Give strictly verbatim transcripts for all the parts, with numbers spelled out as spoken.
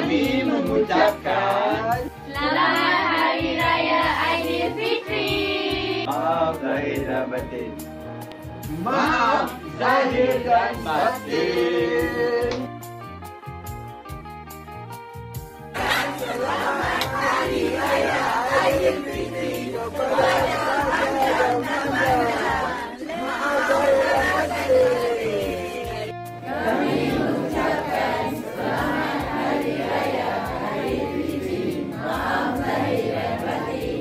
kami mengucapkan Selamat Hari Raya Aidilfitri. maaf lahir dan batin. Maaf zahir dan batin. Selamat Hari Raya Aidilfitri kepada anda yang maaf zahir dan batin. Kami mengucapkan Selamat Hari Raya Aidilfitri. Maaf zahir dan batin.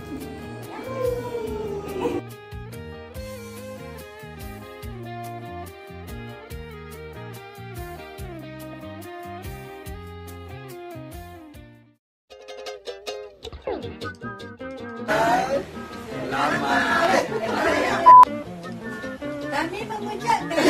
Selamat Raya. Kami mengucapkan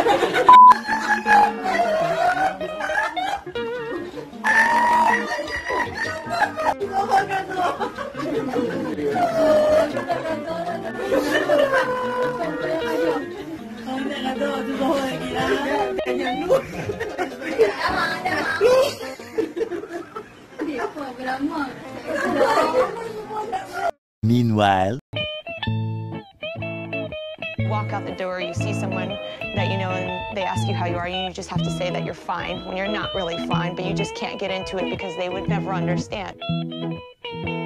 Meanwhile, walk out the door, you see someone that you know and they ask you how you are, and you just have to say that you're fine when you're not really fine, but you just can't get into it because they would never understand.